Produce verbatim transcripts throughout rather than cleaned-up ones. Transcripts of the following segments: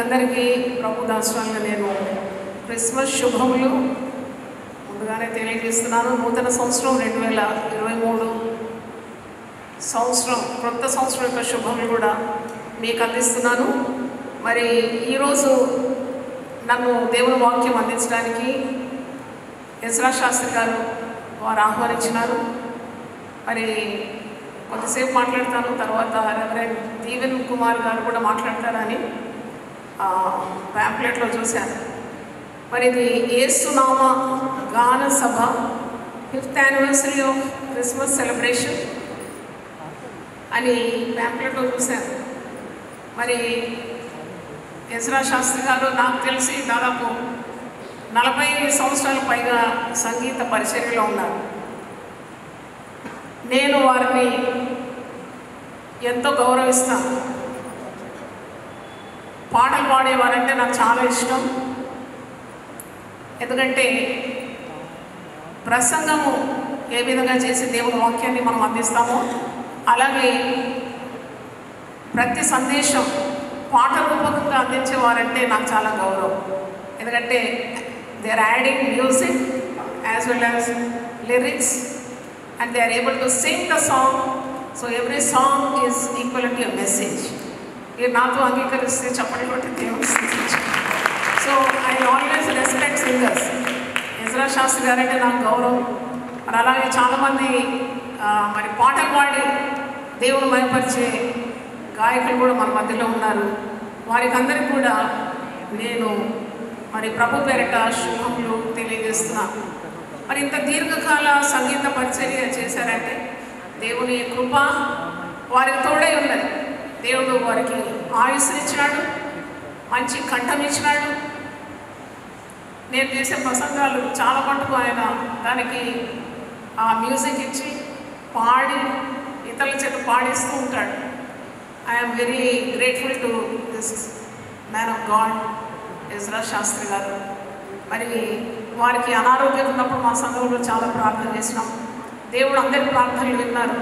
మీకందరికీ ప్రభు దాసులుగా నేను క్రిస్మస్ శుభములు ముందుగానే తెలియజేస్తున్నాను. నూతన సంవత్సరం రెండు వేల ఇరవై మూడు సంవత్సరం కొత్త సంవత్సరం యొక్క శుభములు కూడా మీకు అందిస్తున్నాను. మరి ఈరోజు నన్ను దేవుని వాక్యం అందించడానికి ఎజ్రా శాస్త్రి గారు వారు ఆహ్వానించినారు. మరి కొంతసేపు మాట్లాడతాను, తర్వాత రెవరెండ్ దీవెన్ కుమార్ గారు కూడా మాట్లాడతారని ప్యాంప్లెట్లో చూశాను. మరి ఇది యేసునామ గాన సభ fifth anniversary of Christmas celebration అని ప్యాంప్లెట్లో చూశాను. మరి ఎజ్రా శాస్త్రి గారు నాకు తెలిసి దాదాపు నలభై సంవత్సరాల పైగా సంగీత పరిచర్యలో ఉన్నారు. నేను వారిని ఎంతో గౌరవిస్తాను. పాటలు పాడేవారంటే నాకు చాలా ఇష్టం. ఎందుకంటే ప్రసంగము ఏ విధంగా చేసి దేవుని వాక్యాన్ని మనం అందిస్తామో అలాగే ప్రతి సందేశం పాట రూపకంగా అందించేవారంటే నాకు చాలా గౌరవం. ఎందుకంటే they are adding music as well as lyrics and they are able to sing the song, so every song is equal to a message. Ee naatho angeekariste chappadi kotti దేవుని స్తుతించు. So I always respect singers. Ezra Shastri గారు అంటే నాకు గౌరవం. మరి అలాగే చాలామంది మరి పాటలు పాడి దేవుని మహిమపరిచే గాయకులు కూడా మన మధ్యలో ఉన్నారు. వారికి అందరికీ కూడా నేను మరి ప్రభు పేరిట శుభములు తెలియజేస్తున్నాను. మరి ఇంత దీర్ఘకాల సంగీత పరిచర్య చేశారంటే దేవుని కృప వారికి తోడై ఉన్నది. దేవుడు వారికి ఆయుస్నిచ్చినాడు, మంచి కంఠం ఇచ్చినాడు. నేను చేసే ప్రసంగాలు చాలా మటుకు ఆయన దానికి ఆ మ్యూజిక్ ఇచ్చి పాడి ఇతరుల చేత పాడిస్తూ ఉంటాడు. I'm very grateful to this man of God Ezra Shastri గారు. మరి వారికి అనారోగ్యం ఉన్నప్పుడు మా సంఘంలో చాలా ప్రార్థన చేసినాం. దేవుడు అందరి ప్రార్థనలు విన్నారు,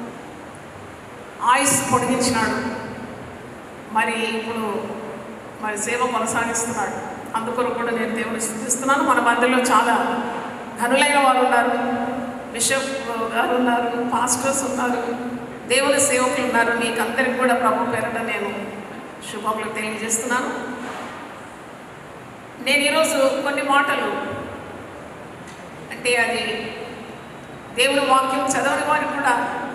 ఆయుష్ పొడిగించినాడు. మరి ఇప్పుడు మరి సేవ కొనసాగిస్తున్నాడు. అందుకొరకు కూడా నేను దేవుని స్తుతిస్తున్నాను. మన మధ్యలో చాలా ఘనులైన వారు ఉన్నారు, బిషప్ గారు ఉన్నారు, పాస్టర్స్ ఉన్నారు, దేవుని సేవకులు ఉన్నారు. మీకు అందరికీ కూడా ప్రభు పేరట నేను శుభములు తెలియజేస్తున్నాను. నేను ఈరోజు కొన్ని మాటలు అంటే అది దేవుని వాక్యం చదవని వారికి కూడా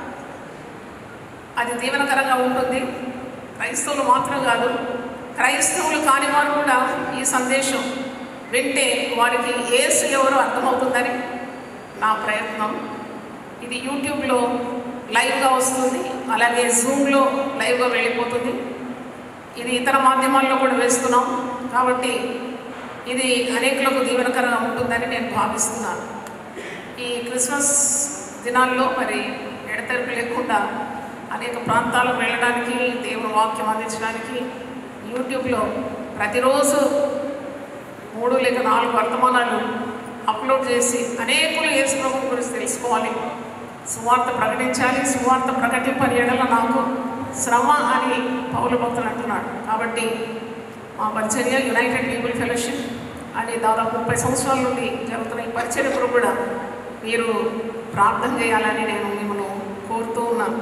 అది దీవెనకరంగా ఉంటుంది. క్రైస్తవులు మాత్రం కాదు, క్రైస్తవులు కాని వారు కూడా ఈ సందేశం వింటే వారికి యేసు ఎవరో అర్థమవుతుందని నా ప్రయత్నం. ఇది యూట్యూబ్లో లైవ్గా వస్తుంది, అలాగే జూమ్లో లైవ్గా వెళ్ళిపోతుంది. ఇది ఇతర మాధ్యమాల్లో కూడా వేస్తున్నాం. కాబట్టి ఇది అనేకులకు దీవెనకరంగా ఉంటుందని నేను భావిస్తున్నాను. ఈ క్రిస్మస్ దినాల్లో మరి ఎడతెరిపి లేకుండా అనేక ప్రాంతాలకు వెళ్ళడానికి, దేవుని వాక్యం అందించడానికి యూట్యూబ్లో ప్రతిరోజు మూడు లేక నాలుగు వర్తమానాలు అప్లోడ్ చేసి అనేకులు యేసు ప్రభువు గురించి తెలుసుకోవాలి, సువార్త ప్రకటించాలి. సువార్త ప్రకటింపని ఎడల నాకు శ్రమ అని పౌలు భక్తులు అంటున్నాడు. కాబట్టి మా పరిచర్య యునైటెడ్ పీపుల్ ఫెలోషిప్ అని దాదాపు ముప్పై సంవత్సరాల నుండి జరుగుతున్న ఈ పరిచర్యప్పుడు కూడా మీరు ప్రార్థన చేయాలని నేను మిమ్మల్ని కోరుతూ ఉన్నాను.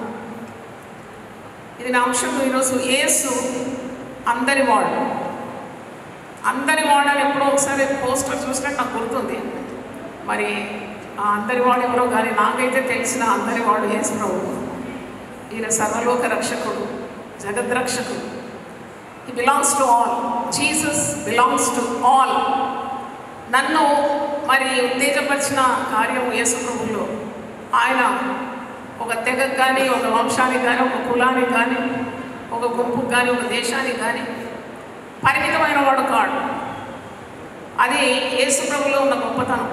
ఇది నా అంశం. ఈరోజు యేసు అందరి వాడు. అందరి వాడు అని ఎప్పుడో ఒకసారి పోస్టర్ చూసినట్టు నాకు గుర్తుంది. మరి ఆ అందరి వాడు ఎవరో కానీ నాకైతే తెలిసిన అందరి వాడు యేసు ప్రభువు. ఈయన సర్వలోక రక్షకుడు, జగద్రక్షకుడు. He belongs to all. Jesus belongs to all. నన్ను మరి ఉత్తేజపరిచిన కార్యం యేసు ప్రభువులో ఆయన ఒక తెగకు కానీ, ఒక వంశానికి కానీ, ఒక కులానికి కానీ, ఒక గుంపుకు కానీ, ఒక దేశానికి కానీ పరిమితమైన వాడు కాడు. అది యేసు ప్రభువులో ఉన్న గొప్పతనం.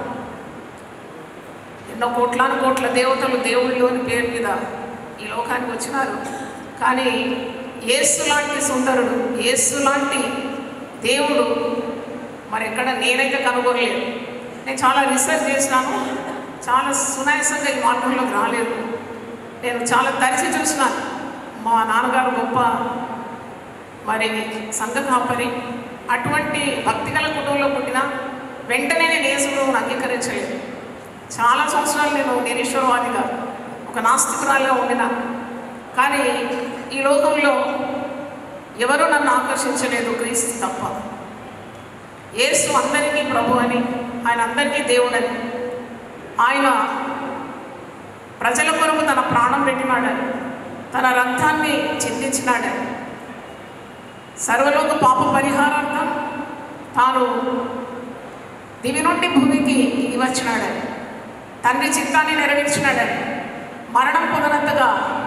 ఎన్నో కోట్లాను కోట్ల దేవతలు దేవుళ్ళలోని పేరు మీద ఈ లోకానికి వచ్చినారు. కానీ యేసు లాంటి సుందరుడు, యేసు లాంటి దేవుడు మరి ఎక్కడ నేనైతే కనుగొనలేదు. నేను చాలా రీసెర్చ్ చేసినాను, చాలా సునాయాసంగా ఈ మార్గంలోకి రాలేదు. నేను చాలా తరిచి చూసినాను. మా నాన్నగారు గొప్ప మరి సంఘ కాపరి. అటువంటి భక్తిగల కుటుంబంలో పుట్టిన వెంటనే నేను యేసు ప్రభువును అంగీకరించలేదు. చాలా సంవత్సరాలు నేను నిరీశ్వరవాదిగా, ఒక నాస్తికురాలుగా ఉండిన. కానీ ఈ లోకంలో ఎవరు నన్ను ఆకర్షించలేదు, క్రీస్తు తప్ప. యేసు అందరికీ ప్రభు అని, ఆయన అందరికీ దేవుడని, ఆయన ప్రజల కొరకు తన ప్రాణం పెట్టినాడని, తన రక్తాన్ని చిందించినాడని, సర్వలోక పాప పరిహారార్థం తాను దివి నుండి భూమికి దిగి వచ్చినాడని, తండ్రి చిత్తాన్ని నెరవేర్చినాడని, మరణం పొందనంతగా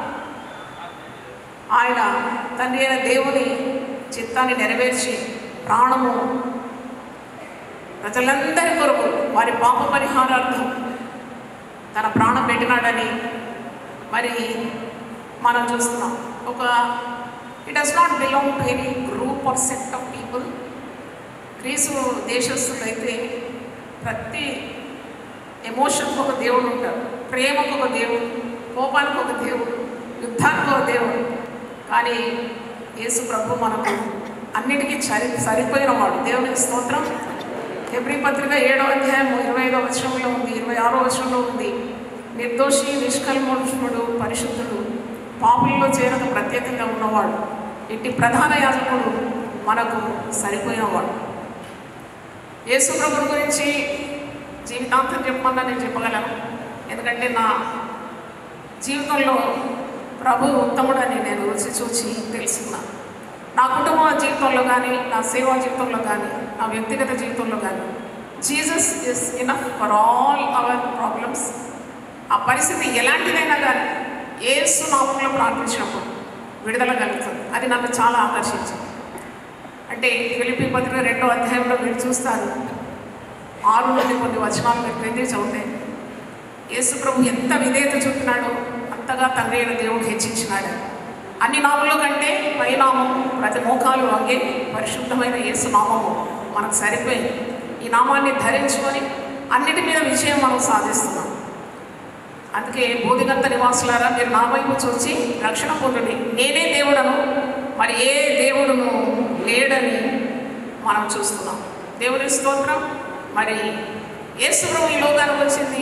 ఆయన తండ్రి అయిన దేవుని చిత్తాన్ని నెరవేర్చి ప్రాణము ప్రజలందరి కొరకు వారి పాప పరిహారార్థం తన ప్రాణం పెట్టినాడని మరి మనం చూస్తున్నాం. ఒక it does not belong to any group or set of people. Greece దేశస్తులు అయితే ప్రతి ఎమోషన్కి ఒక దేవుడు ఉంటారు, ప్రేమకు ఒక దేవుడు, కోపానికి ఒక దేవుడు, యుద్ధానికి ఒక దేవుడు. కానీ యేసు ప్రభు మనకు అన్నిటికీ సరి సరిపోయిన వాడు. దేవునికి స్తోత్రం. హెబ్రీ పత్రిక ఏడవ అధ్యాయం ఇరవై ఐదవ వచనంలో ఉంది, ఇరవై ఆరో వచనంలో ఉంది, నిర్దోషి, నిష్కల్మషుడు, పరిశుద్ధుడు, పాపుల్లో చేరక ప్రత్యేకంగా ఉన్నవాడు, ఇట్టి ప్రధాన యాజకుడు మనకు సరిపోయినవాడు. యేసు ప్రభు గురించి జీవితాంతం చెప్పమన్నా నేను చెప్పగలను. ఎందుకంటే నా జీవితంలో ప్రభు ఉత్తముడని నేను రుచి చూచి తెలుసుకున్నాను. నా కుటుంబ జీవితంలో కానీ, నా సేవా జీవితంలో కానీ, నా వ్యక్తిగత జీవితంలో కానీ Jesus is enough for all our problems. ఆ పరిస్థితి ఎలాంటిదైనా కానీ యేసు నామములో ప్రార్థించినప్పుడు విడుదల కలుగుతుంది. అది నన్ను చాలా ఆకర్షించింది. అంటే ఫిలిప్పీ పత్రిక రెండో అధ్యాయంలో మీరు చూస్తారు, ఆరు నుండి కొన్ని వచనాలు మీరు క్రిందికి చదివితే యేసు ప్రభు ఎంత విధేయత చూపినాడో అంతగా తండ్రి అయిన దేవుడు హెచ్చించినాడు. అన్ని నామంలో కంటే పైనామం ప్రతి మోకాలు వంగే పరిశుద్ధమైన యేసు నామము మనకు సరిపోయింది. ఈ నామాన్ని ధరించుకొని అన్నిటి మీద విజయం మనం సాధిస్తున్నాం. అందుకే బోధిగంత నివాసులారా, మీరు నా వైపు చూచి రక్షణ పొందుడి, నేనే దేవుడను, మరి ఏ దేవుడును లేడని మనం చూస్తున్నాం. దేవుని స్తోత్రం. మరి యేసు ప్రభు ఈ లోకానికి వచ్చింది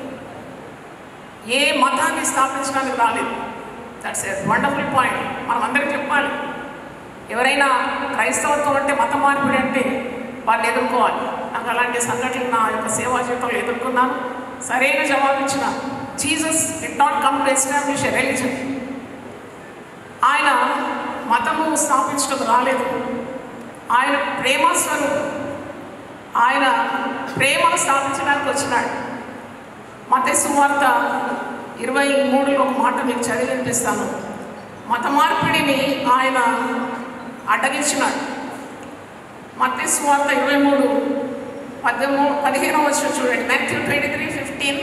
ఏ మతాన్ని స్థాపించడానికి రాలేదు. That's a wonderful point. మనం అందరికీ చెప్పాలి. ఎవరైనా క్రైస్తవత్వం అంటే మత మార్పిడి అంటే వారిని ఎదుర్కోవాలి. నాకు అలాంటి సంఘటనలు నా యొక్క సేవా జీవితంలో ఎదుర్కొన్నాను. సరైన జవాబు ఇచ్చిన Jesus did not come to establish a religion. ఆయన మతము స్థాపించడం రాలేదు. ఆయన ప్రేమ స్వరూపం. ఆయన ప్రేమను స్థాపించడానికి వచ్చినాడు. మత్తయి సువార్త ఇరవై మూడులో ఒక మాట మీకు చదివి వినిపిస్తాను. మత మార్పిడిని ఆయన అడ్డగించినాడు. మత్తయి సువార్త ఇరవై మూడు పద్దెనిమిది పదిహేనవ వచనం చూడండి. మాథ్యూ ట్వంటీ త్రీ ఫిఫ్టీన్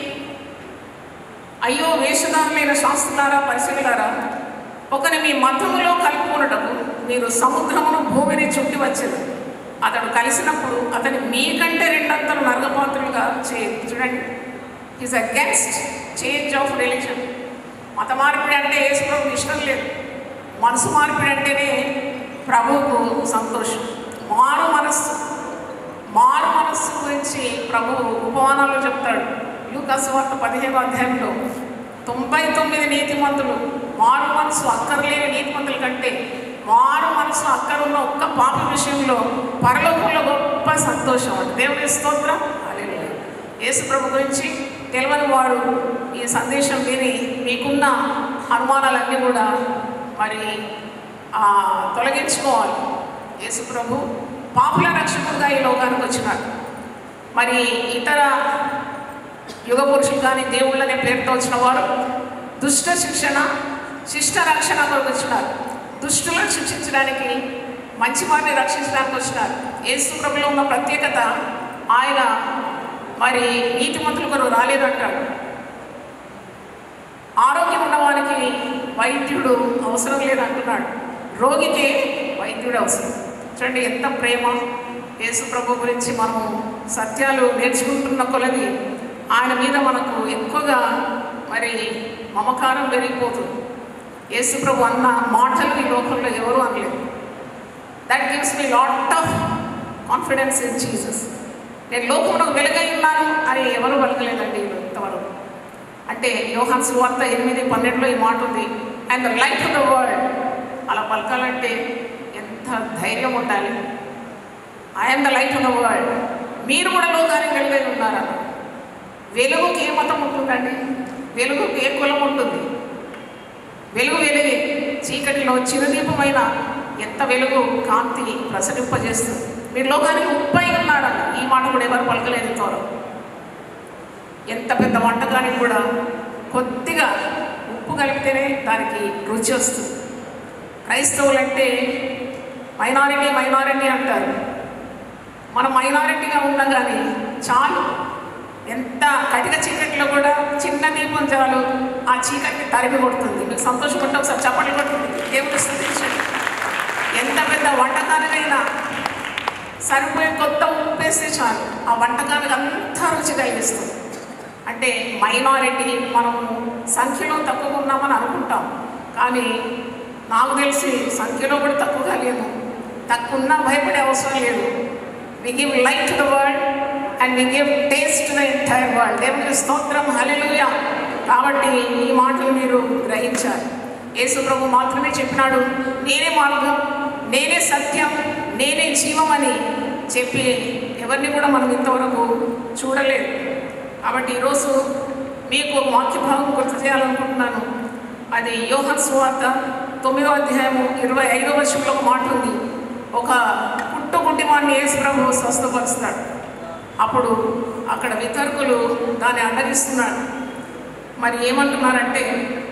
అయ్యో వేషధారులైన శాస్త్రులారా, పరిశీలారా, ఒకని మీ మతములో కలుపుకున్నటకు మీరు సముద్రమును భూమిని చుట్టి వచ్చేది. అతడు కలిసినప్పుడు అతని మీకంటే రెండంతలు నరకపాత్రులుగా చేయదు. చూడండి, is against change of religion. మత మార్పిడి అంటే యేసు ప్రభువుకి ఇష్టం లేదు. మనసు మార్పిడి అంటేనే ప్రభువుకు సంతోషం. మారు మనస్సు మారు మనస్సు గురించి ప్రభువు ఉపమానాల్లో చెప్తాడు. లూకా సువార్త పదిహేను అధ్యాయంలో తొంభై తొమ్మిది నీతిమంతులు మారు మనసు అక్కర్లేని నీతిమంతుల కంటే మారు మనసు అక్కరున్న ఒక్క పాప విషయంలో పరలోకంలో గొప్ప సంతోషం అంటే. దేవుని స్తోత్రం. హల్లెలూయా. యేసు ప్రభు గురించి తెలియని వారు ఈ సందేశం విని మీకున్న అనుమానాలన్నీ కూడా మరి తొలగించుకోవాలి. యేసు ప్రభు పాపుల రక్షకుడుగా ఈ లోకానికి వచ్చినాడు. మరి ఇతర యుగ పురుషులు కానీ దేవుళ్ళనే పేరుతో వచ్చిన వారు దుష్ట శిక్షణ, శిష్ట రక్షణ కొరకు వచ్చినారు. దుష్టులను శిక్షించడానికి, మంచి వారిని రక్షించడానికి వచ్చినారు. యేసు ప్రభులో ఉన్న ప్రత్యేకత ఆయన మరి నీతిమంతుల కొరకు రాలేదంటాడు. ఆరోగ్యం ఉన్నవానికి వైద్యుడు అవసరం లేదంటున్నాడు. రోగికి వైద్యుడు అవసరం. చూడండి ఎంత ప్రేమ. యేసు ప్రభు గురించి మనము సత్యాలు నేర్చుకుంటున్న కొలది ఆయన మీద మనకు ఎక్కువగా మరి మమకారం పెరిగిపోతుంది. యేసు ప్రభు అన్న మాటలు ఈ లోకంలో ఎవరు అనలేదు. That gives me lot of confidence in Jesus. నేను లోకంలో వెలుగై ఉన్నాను అని ఎవరు పలకలేదండి ఇంతవరకు. అంటే యోహాను సువార్త ఎనిమిది పన్నెండులో ఈ మాట ఉంది, and the light of the world. అలా పలకాలంటే ఎంత ధైర్యం ఉండాలి. I'm the light of the world. మీరు కూడా లోకానికి వెలుగై ఉన్నారా? వెలుగుకి ఏ మతం ఉంటుందండి? వెలుగుకి ఏ కులం ఉంటుంది? వెలుగు వెలుగే. చీకటిలో చిరుదీపమైన ఎంత వెలుగు కాంతి ప్రసరింపజేస్తుంది. మీరు లోకానికి ఉప్పై ఉన్నాడని ఈ మాట కూడా ఎవరు పలకలేదు ఇంతవరకు. ఎంత పెద్ద వంటకానికి కూడా కొద్దిగా ఉప్పు కలిపితేనే దానికి రుచి వస్తుంది. క్రైస్తవులంటే మైనారిటీ మైనారిటీ అంటారు. మనం మైనారిటీగా ఉన్నా కానీ చాలు. ఎంత కటిక చీకట్లో కూడా చిన్న దీపం చాలు ఆ చీకటిని తరిమి కొడుతుంది. మీకు సంతోషం ఉంటే ఒకసారి చప్పట్లు కొడుతుంది, దేవుని స్తుతించండి. ఎంత పెద్ద వంటకానికైనా సరిపోయే కొత్త ఉప్పేస్తే చాలు ఆ వంటకానికి అంతా రుచి కలిగిస్తుంది. అంటే మైనారిటీ మనము సంఖ్యలో తక్కువ ఉన్నామని అనుకుంటాం, కానీ నాకు తెలిసి సంఖ్యలో కూడా తక్కువగా లేదు. తక్కువ ఉన్నా భయపడే అవసరం లేదు. We give light to the world and we give taste to the entire world. దేవునికి స్తోత్రం, హల్లెలూయా. కాబట్టి ఈ మాటలు మీరు గ్రహించాలి. యేసు ప్రభు మాత్రమే చెప్పినాడు, నేనే మార్గం, నేనే సత్యం, నేనే జీవం అని చెప్పి ఎవరిని కూడా మనం ఇంతవరకు చూడలేదు. కాబట్టి ఈరోజు మీకు ఒక వాక్య భాగం గుర్తు చేయాలనుకుంటున్నాను. అది యోహాను సువార్త తొమ్మిదో అధ్యాయము ఇరవై ఐదో వచనంలో ఒక మాట ఉంది. ఒక పుట్టు గుడ్డివాడిని యేసు ప్రభువు స్వస్థపరుస్తాడు. అప్పుడు అక్కడ వితర్కులు దాన్ని అండగిస్తున్నాడు. మరి ఏమంటున్నారంటే,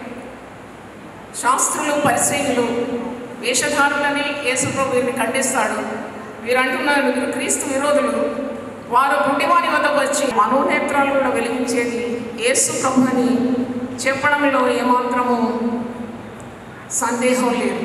శాస్త్రులు పరిసయ్యులు వేషధారులని యేసు ప్రభు వీరిని ఖండిస్తాడు. వీరు అంటున్నారు, వీరు క్రీస్తు విరోధులు. వారు గుడ్డివాని వద్దకు వచ్చి మనోనేత్రాలు కూడా వెలిగించేది యేసు ప్రభు అని చెప్పడంలో ఏమాత్రము సందేహం లేదు.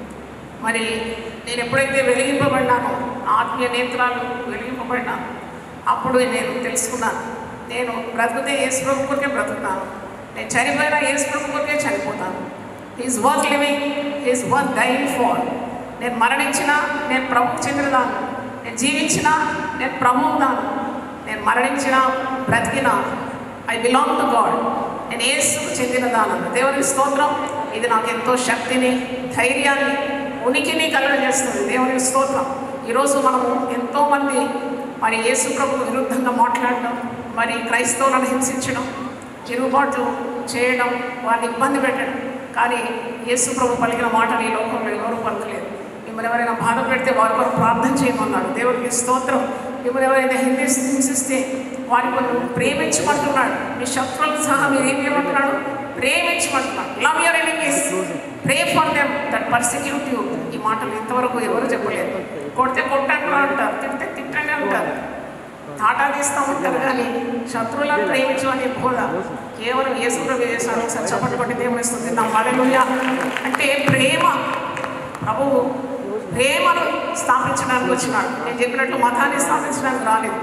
మరి నేను ఎప్పుడైతే వెలిగింపబడినానో, ఆత్మీయ నేత్రాలు వెలిగింపబడినాను, అప్పుడు నేను తెలుసుకున్నాను, నేను బ్రతుకుతే యేసు ప్రభు కొరకే బ్రతుకుతాను, నేను చనిపోయినా యేసు ప్రభు కొరకే చనిపోతాను. He's worth living, he's worth dying for. నేను మరణించినా నేను ప్రభుకు చెందినదాను, నేను జీవించినా నేను ప్రభువుదాను, నేను మరణించినా బ్రతికినా ఐ బిలాంగ్ టు గాడ్. నేను యేసుకు చెందినదాను. దేవునికి స్తోత్రం. ఇది నాకు ఎంతో శక్తిని, ధైర్యాన్ని, ఉనికిని కలుగజేస్తుంది. దేవునికి స్తోత్రం. ఈరోజు మనము ఎంతోమంది మరి యేసు ప్రభుకు విరుద్ధంగా మాట్లాడడం, మరి క్రైస్తవులను హింసించడం, తిరుగుబాటు చేయడం, వారిని ఇబ్బంది పెట్టడం. కానీ యేసు ప్రభు పలికిన మాటలు ఈ లోకంలో ఎవరు పలకలేదు. మిమ్మల్ని ఎవరైనా బాధ పెడితే వారి కొరకు ప్రార్థన చేయమన్నాడు. దేవుడికి స్తోత్రం. మిమ్మల్ని ఎవరైనా హిందీ హింసిస్తే వారి కొరకు ప్రేమించమంటున్నాడు. మీ శత్రువులకు సహా మీరు ఏం చేయమంటున్నాడు? ప్రేమించమంటున్నాడు. Love your enemies, pray for them that persecute you. ఈ మాటలు ఇంతవరకు ఎవరు చెప్పలేదు. కొడితే కొట్టండి అంటారు, తింటే తిట్టండి అంటారు, తాటా తీస్తూ ఉంటారు, కానీ శత్రువులను ప్రేమించమని చెప్పోదా? కేవలం యేసు ప్రభు చేశారు. ఒకసారి చప్పట్లు కొట్టి దేవుని స్తుతిద్దాం. హల్లెలూయా. అంటే ప్రేమ, ప్రభువు ప్రేమను స్థాపించడానికి వచ్చినాడు. నేను చెప్పినట్లు మతాన్ని స్థాపించడానికి రాలేదు.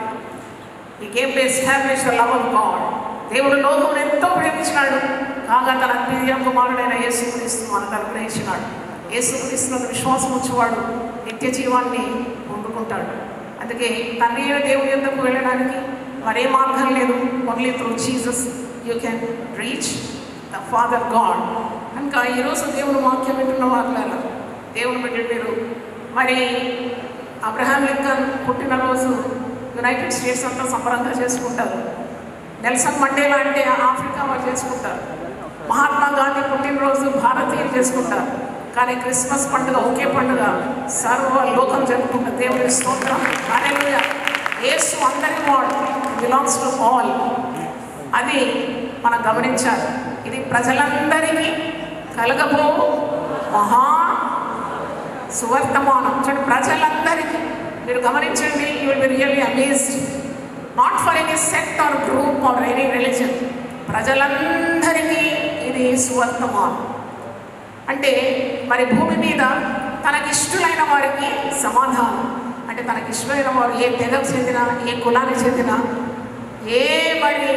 He came to establish the love of God. దేవుడు లోకమును ఎంతో ప్రేమించినాడు, కాగా తన ప్రియ కుమారుడైన యేసుక్రీస్తు మనకు అనుగ్రహించినాడు. యేసుక్రీస్తునందు విశ్వాసం వచ్చేవాడు నిత్య జీవాన్ని పొందుకుంటాడు. అందుకే తండ్రి అయిన దేవుని యొద్దకు వెళ్ళడానికి మరే మార్గం లేదు. Only through Jesus you can reach the father God. కనుక ఈరోజు దేవుని వాక్యం వింటున్న వాళ్ళ దేవుని బిడ్డ మీరు మరి అబ్రహాం లింకన్ పుట్టినరోజు యునైటెడ్ స్టేట్స్ అంతా సంబరంగా చేసుకుంటారు. నెల్సన్ మండేలా అంటే ఆఫ్రికా వాళ్ళు చేసుకుంటారు. మహాత్మా గాంధీ పుట్టినరోజు భారతీయులు చేసుకుంటారు. కానీ క్రిస్మస్ పండుగ ఒకే పండుగ సర్వ లోకం జరుపుకుంటారు. దేవుని స్తోత్రం. హల్లెలూయా. యేసు అందరి వాడు, బిలాంగ్స్ టు ఆల్. అది మనం గమనించాలి. ఇది ప్రజలందరికీ కలగబో మహా సువర్తమానం. చూడండి, ప్రజలందరికీ మీరు గమనించండి. You will be really amazed. Not for any sect or group or any religion. ప్రజలందరికీ ఇది సువర్తమానం. అంటే మరి భూమి మీద తనకిష్టులైన వారికి సమాధానం. అంటే తనకిష్టమైన వారు ఏ తెగకు చెందిన, ఏ కులానికి చెందిన, ఏ మరి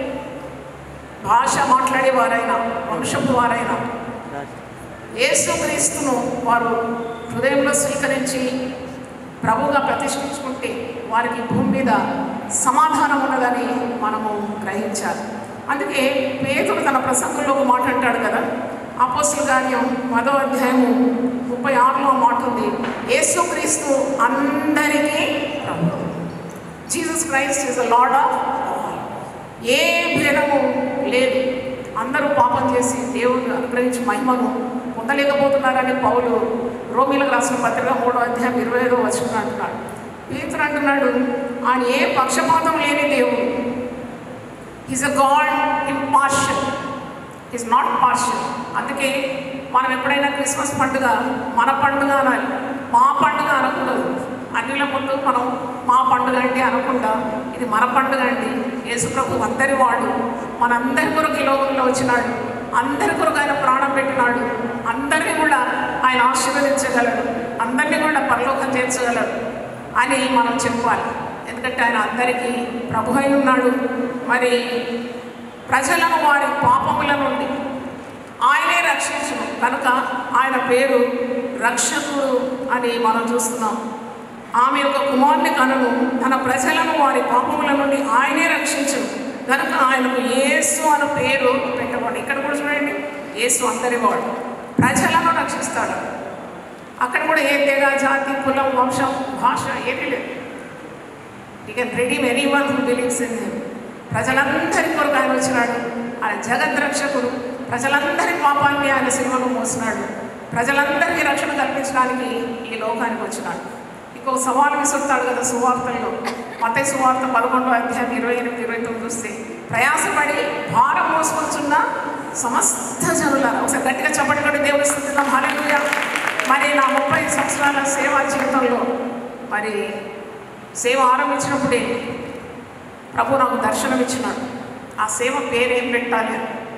భాష మాట్లాడేవారైనా, వంశపు వారైనా యేసుక్రీస్తును వారు హృదయంలో స్వీకరించి ప్రభువుగా ప్రతిష్ఠించుకుంటే వారికి భూమి మీద సమాధానం ఉన్నదని మనము గ్రహించాలి. అందుకే పేతురు తన ప్రసంగంలో ఒక మాట అంటాడు కదా, అపోస్తలుల కార్యం పదో అధ్యాయము ముప్పై ఆరులో మాట ఉంది, యేసుక్రీస్తు అందరికీ ప్రభువు. Jesus Christ is the lord of all. ఏ భేదము లేదు. అందరూ పాపం చేసి దేవుని అనుగ్రహించి మహిమను పొందలేకపోతున్నారని పౌలు రోమీలకు రాసిన పత్రిక మూడో అధ్యాయం ఇరవై ఐదో వచనం అంటున్నాడు. పేతురు అంటున్నాడు, ఆయన ఏ పక్షపాతం లేని దేవుడు. Is a God impartial, is not partial. అందుకే మనం ఎప్పుడైనా క్రిస్మస్ పండుగ మన పండుగ అనాలి, మా పండుగ అనకూడదు. అన్నిల ముందు మనం మా పండుగ అంటే అనకుండా ఇది మన పండుగ అండి. యేసుప్రభు అందరి వాడు, మనందరి కొరకు ఈ లోకంలో వచ్చినాడు, అందరి కొరకు ఆయన ప్రాణం పెట్టినాడు, అందరినీ కూడా ఆయన ఆశీర్వదించగలడు, అందరినీ కూడా పరలోకం చేర్చగలడు అని మనం చెప్పాలి. ఎందుకంటే ఆయన అందరికీ ప్రభు అయి ఉన్నాడు. మరి ప్రజలను వారి పాపముల నుండి ఆయనే రక్షించును కనుక ఆయన పేరు రక్షకుడు అని మనం చూస్తున్నాం. ఆమె యొక్క కుమారుని కనును తన ప్రజలను వారి పాపముల నుండి ఆయనే రక్షించును కనుక ఆయనకు యేసు అనే పేరు పెట్టబడి. ఇక్కడ కూడా చూడండి, యేసు అందరి వాడు, ప్రజలను రక్షిస్తాడు. అక్కడ కూడా ఏ తెగ, జాతి, కులం, వంశం, భాష ఏమీ లేదు. You can redeem any one who believes in him. ప్రజలందరి కొరకు ఆయన వచ్చినాడు. ఆయన జగత్ రక్షకుడు. ప్రజలందరి పాపాన్ని ఆయన సిలువలో మోసినాడు. ప్రజలందరికీ రక్షణ కల్పించడానికి ఈ లోకానికి వచ్చినాడు. ఇంకొక సవాలు విసురుతాడు కదా సువార్తల్లో. మత్తయి సువార్త పదకొండో అధ్యాయం ఇరవై ఎనిమిది ఇరవై తొమ్మిది చూస్తే, ప్రయాసపడి భారం మోసుకొచ్చున్న సమస్త జనులారా, ఒకసారి గట్టిగా చప్పటి కొట్టి దేవుని స్తుతిద్దాం. హల్లెలూయా. మరి నా ముప్పై సంవత్సరాల సేవా జీవితంలో మరి సేవ ఆరంభించినప్పుడే ప్రభు నాకు దర్శనం ఇచ్చినాడు. ఆ సేవ పేరు ఏం పెట్టాలి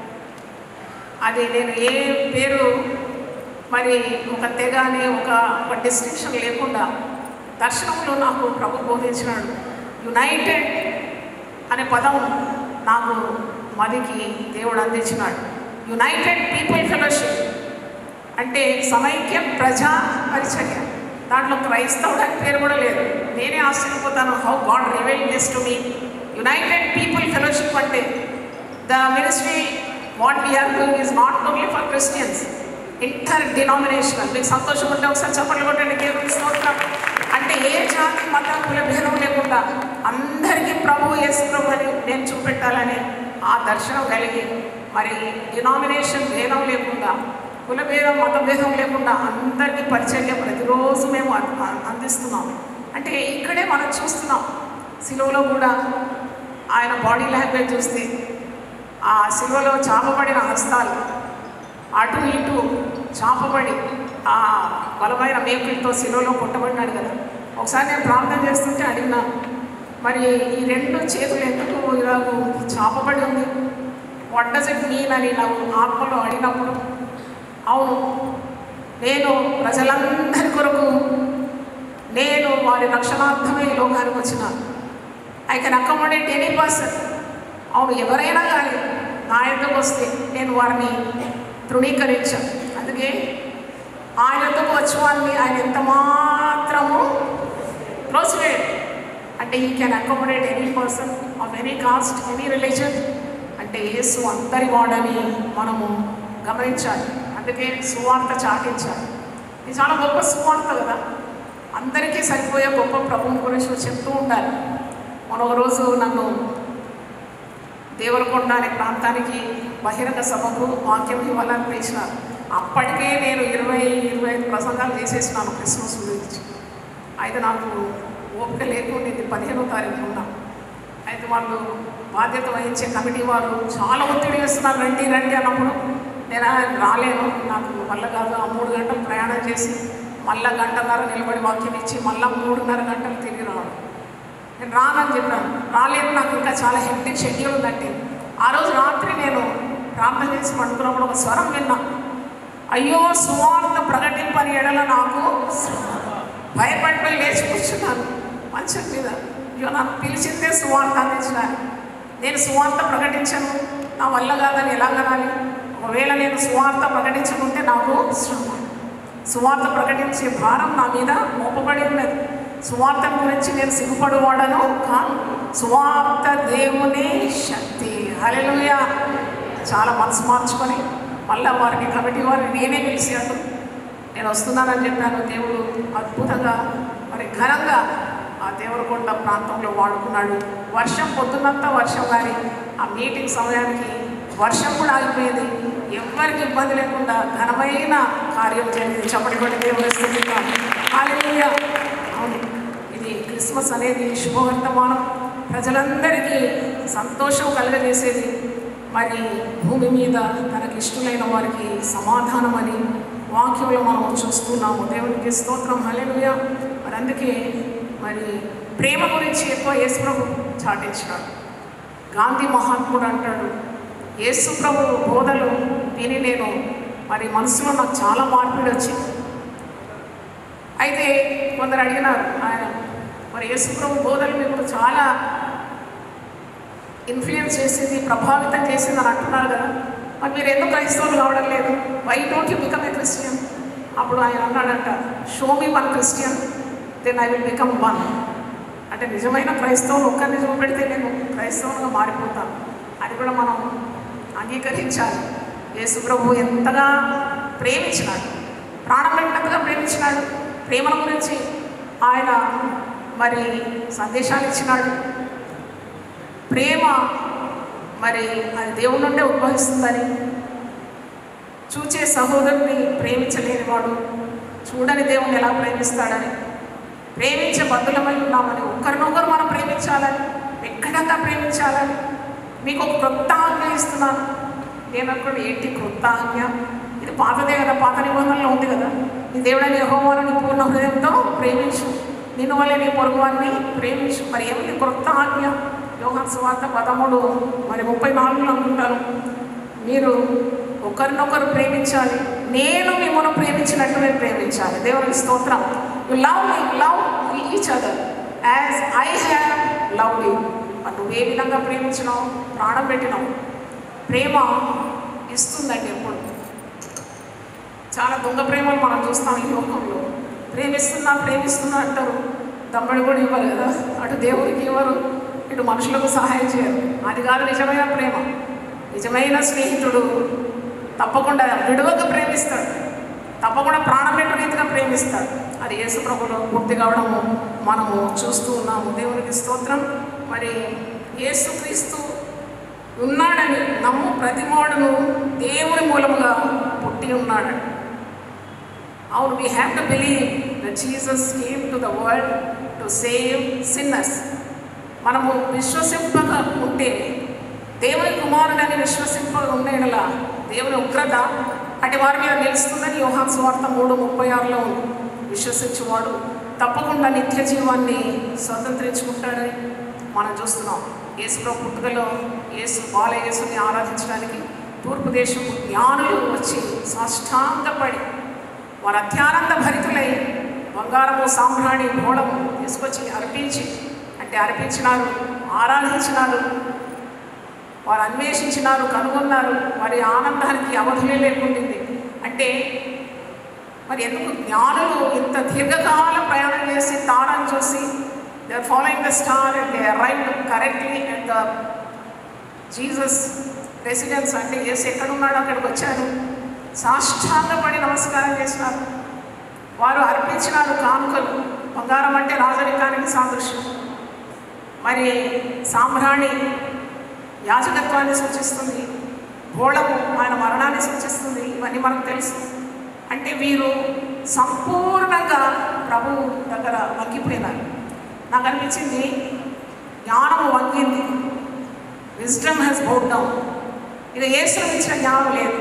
అది నేను ఏ పేరు మరి ఒక తెగాని ఒక ఒక డిస్టింక్షన్ లేకుండా దర్శనంలో నాకు ప్రభు బోధించినాడు. యునైటెడ్ అనే పదం నాకు మదికి దేవుడు అందించినాడు. యునైటెడ్ పీపుల్ ఫెలోషిప్ అంటే సమైక్య ప్రజా పరిచర్య. దాంట్లో క్రైస్తవుడు అని పేరు కూడా లేదు. నేనే ఆశ్చర్యపోతాను, how God revealed this to me. United People Fellowship అంటే the ministry what we're doing is not only for Christians, interdenominational. మీకు సంతోషం ఉంటే ఒకసారి చప్పట్లు కొట్టండి దేవుని స్తోత్రం. అంటే ఏ జాతి మత కుల భేదం లేకుండా అందరికీ ప్రభు యేసు ప్రభు అని నేను చూపెట్టాలని ఆ దర్శనం కలిగి మరి డినామినేషన్ భేదం లేకుండా, కుల భేదం మత భేదం లేకుండా అందరికీ పరిచర్య ప్రతిరోజు మేము అందిస్తున్నాం. అంటే ఇక్కడే మనం చూస్తున్నాం. సిలువలో కూడా ఆయన బాడీ లాంగ్వేజ్ చూస్తే ఆ సిలువలో చాపబడిన హస్తాలు అటు ఇటు చాపబడి ఆ బలమైన మేకులతో సిలువలో కొట్టబడినాడు కదా. ఒకసారి నేను ప్రార్థన చేస్తుంటే అడిగినా, మరి ఈ రెండు చేతులు ఎందుకు ఇలాగ చాపబడి ఉంది, వాట్ డస్ ఇట్ మీన్ అని నాకు ఆత్మలో అడిగినప్పుడు, అవును నేను ప్రజలందరి కొరకు నేను వారి రక్షణార్థమే ఈ లోకానికి వచ్చినాను. I can accommodate any person. అవును ఎవరైనా కానీ నా ఎద్దకు వస్తే నేను వారిని తృణీకరించాను. అందుకే ఆయన ఎద్దకు వచ్చి వారిని ఆయన ఎంత మాత్రము త్రోసివేయడు. అంటే he can accommodate any person of any caste, any religion. అంటే యేసు అందరి వాడని మనము గమనించాలి. అందుకే సువార్త చాటించాలి. ఇది చాలా గొప్ప సువార్త కదా, అందరికీ సరిపోయే గొప్ప ప్రభువు గురించి చెప్తూ ఉండాలి. మరొక రోజు నన్ను దేవరకొండ అనే ప్రాంతానికి బహిరంగ సభకు వాక్యం ఇవ్వాలని పిలిచినారు. అప్పటికే నేను ఇరవై ఇరవై ఐదు ప్రసంగాలు చేసేసినాను క్రిస్మస్ గురించి. అయితే నాకు ఓపిక లేకుండేది. పదిహేనో తారీఖు ఉన్నా. అయితే వాళ్ళు బాధ్యత వహించే కమిటీ వాళ్ళు చాలా ఒత్తిడి వేస్తున్నారు, రండి రండి అన్నప్పుడు నేను రాలేను, నాకు మళ్ళీ కాదు. ఆ మూడు గంటలు ప్రయాణం చేసి మళ్ళీ గంటన్నర నిలబడి వాక్యం ఇచ్చి మళ్ళీ మూడున్నర గంటలు తిరిగి రావడం. నేను రానని చెప్పాను. రాలేదు, నాకు ఇంకా చాలా హెక్టిక్ షెడ్యూల్ ఉందంటే. ఆ రోజు రాత్రి నేను ప్రార్థన చేసి పడుకున్నప్పుడు ఒక స్వరం విన్నా, అయ్యో సువార్త ప్రకటింపని ఎడల నాకు భయపడిపోయి లేచి కూర్చున్నాను మంచం మీద. అయ్యో నాకు పిలిచిందే సువార్త అందించినాను, నేను సువార్త ప్రకటించను, నా వల్ల కాదని ఎలా కనాలి? ఒకవేళ నేను సువార్త ప్రకటించకుంటే నాకు శ్రమ. సువార్త ప్రకటించే భారం నా మీద మోపబడి ఉన్నది. సువార్త గురించి నేను సిగ్గుపడువాడను కాను. సువార్త దేవుని శక్తి. హల్లెలూయా. చాలా మనసు మార్చుకొని మళ్ళీ వారిని కమిటీ వారిని నేనే పిలిచి అంటూ నేను వస్తున్నానని చెప్పాను. దేవుడు అద్భుతంగా మరి ఘనంగా ఆ దేవరకొండ ప్రాంతంలో వాడుకున్నాడు. వర్షం పొద్దున్నంతా వర్షం, కానీ ఆ మీటింగ్ సమయానికి వర్షం కూడా ఆగిపోయేది. ఎవరికి ఇబ్బంది లేకుండా ఘనమైన కార్యం జరిగింది. చెప్పటి కొట్టి దేవుని స్తుతిద్దాం. హల్లెలూయా. అవును, ఇది క్రిస్మస్ అనేది శుభవర్తమానం, ప్రజలందరికీ సంతోషం కలుగజేసేది. మరి భూమి మీద తనకి ఇష్టమైన వారికి సమాధానం అని వాక్యంలో మనం చూస్తున్నాము. దేవునికి స్తోత్రం. హల్లెలూయా. మరి అందుకే మరి ప్రేమ గురించి ఎక్కువ యేసు ప్రభు చాటించినాడు. గాంధీ మహాత్ముడు అంటాడు, యేసు ప్రభు బోధలు విని నేను మరి మనసులో నాకు చాలా మార్పిడి వచ్చింది. అయితే కొందరు అడిగినారు, ఆయన మరి యేసు ప్రభు బోధలు మీకు చాలా ఇన్ఫ్లుయెన్స్ చేసింది, ప్రభావితం చేసింది అని అంటున్నారు కదా, మరి మీరు ఎందుకు క్రైస్తవులు కావడం లేదు? Why don't you become a Christian? అప్పుడు ఆయన అన్నాడంట, show me one Christian then I will become one. అంటే నిజమైన క్రైస్తవులు ఒక్కరిని చూపెడితే నేను క్రైస్తవులుగా మారిపోతాను. అది కూడా మనం అంగీకరించాలి. యేసు ప్రభు ఎంతగా ప్రేమించినాడు, ప్రాణం పెట్టినంతగా ప్రేమించినాడు. ప్రేమల గురించి ఆయన మరి సందేశాలు ఇచ్చినాడు. ప్రేమ మరి అది దేవుడి నుండే ఉద్భవిస్తుందని, చూచే సహోదరుని ప్రేమించలేని వాడు చూడని దేవుని ఎలా ప్రేమిస్తాడని, ప్రేమించే బంధులమై ఉన్నామని, ఒకరినొకరు మనం ప్రేమించాలని, ఎక్కడంగా ప్రేమించాలని మీకు ఒక క్రొత్త ఆజ్ఞ ఇస్తున్నాను. నేను అనుకోండి, ఏంటి క్రొత్త ఆజ్ఞ? ఇది పాతదే కదా, పాత నిబంధనలో ఉంది కదా. నీ దేవుడని యెహోవాను నీ పూర్ణ హృదయంతో ప్రేమించు, నిన్ను వల్లే నీ పొరుగువాన్ని ప్రేమించు. మరి ఏమిటి క్రొత్త ఆజ్ఞ? యోహాను సువార్త పదమూడు మరి ముప్పై నాలుగులో అనుకుంటారు, మీరు ఒకరినొకరు ప్రేమించాలి, నేను మిమ్మల్ని ప్రేమించినట్టు మీరు ప్రేమించాలి. దేవునికి స్తోత్రం. You love me, love each other as I have loved you. మరి నువ్వు ఏ విధంగా ప్రేమించినావు? ప్రాణం పెట్టినావు. ప్రేమ ఇస్తుందండి. ఎప్పుడు చాలా దొంగ ప్రేమలు మనం చూస్తాం ఈ లోకంలో. ప్రేమిస్తున్నా ప్రేమిస్తున్నా అంటారు, దమ్మడి కూడా ఇవ్వరు కదా, అటు దేవుడికి ఇవ్వరు, ఇటు మనుషులకు సహాయం చేయరు. అది కాదు నిజమైన ప్రేమ. నిజమైన స్నేహితుడు తప్పకుండా విడువక ప్రేమిస్తాడు, తప్పకుండా ప్రాణం పెట్టు రీతిగా ప్రేమిస్తాడు. అది యేసు ప్రభువులో పూర్తి కావడము మనము చూస్తూ ఉన్నాము. దేవునికి స్తోత్రం. మరి యేసుక్రీస్తు ఉన్నాడని నమ్ము ప్రతి వాడును దేవుని మూలముగా పుట్టి ఉన్నాడు. అవును, we have to believe that Jesus came to the world to save sinners. మనము విశ్వసింపగా ఉంటే, దేవుని కుమారుడని విశ్వసింపగా ఉండేలా దేవుని ఉగ్రత అటు వారి మీద నిలుస్తుందని యోహాను సువార్త మూడు ముప్పై ఆరులో ఉంది. విశ్వసించేవాడు తప్పకుండా నిత్య జీవాన్ని స్వతంత్రించుకుంటాడని మనం చూస్తున్నాం. యేసు ప్రభు పుట్టుకలో యేసు బాలయేసుని ఆరాధించడానికి తూర్పు దేశం జ్ఞానులు వచ్చి సాష్టాంగపడి వారు అత్యానంద భరితులై బంగారము సాంబ్రాణి గోళము తీసుకొచ్చి అర్పించి, అంటే అర్పించినారు, ఆరాధించినారు, వారు అన్వేషించినారు, కనుగొన్నారు. వారి ఆనందానికి అవధులే లేకుండింది. అంటే మరి ఎందుకు జ్ఞానులు ఇంత దీర్ఘకాల ప్రయాణం చేసి తారని చూసి they are following the star and they arrived correctly at the Jesus residence. అంటే యేసు ఎక్కడున్నాడో అక్కడికి వచ్చారు, సాష్టాంగపడి నమస్కారం చేసినారు. వారు అర్పించినారు కానుకలు. బంగారం అంటే రాజరికానికి సాదృశ్యం, మరి సాంబ్రాణి యాజకత్వాన్ని సూచిస్తుంది, గోళము ఆయన మరణాన్ని సూచిస్తుంది. ఇవన్నీ మనకు తెలుసు. అంటే వీరు సంపూర్ణంగా ప్రభు దగ్గర వంగిపోయినారు. నాకు అనిపించింది, జ్ఞానము వంగింది, విజ్డమ్ హ్యాస్ బౌడ్ డౌన్. ఇక యేసు ఇచ్చిన జ్ఞానం లేదు,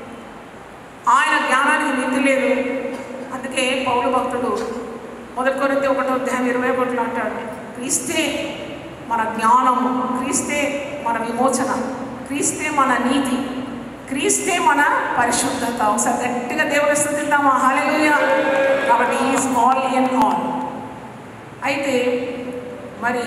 ఆయన జ్ఞానానికి మింది లేదు. అందుకే పౌలు భక్తుడు మొదటి కొరింథీ ఒకటో అధ్యాయం ఇరవై ఒకటిలో అంటాడు, క్రీస్తే మన జ్ఞానం, క్రీస్తే మన విమోచన, క్రీస్తే మన నీతి, క్రీస్తే మన పరిశుద్ధత. ఒకసారి గట్టిగా దేవుని స్తుతిద్దామా? హల్లెలూయా. కాబట్టి ఈజ్ ఆల్ ఇన్ ఆల్. అయితే మరి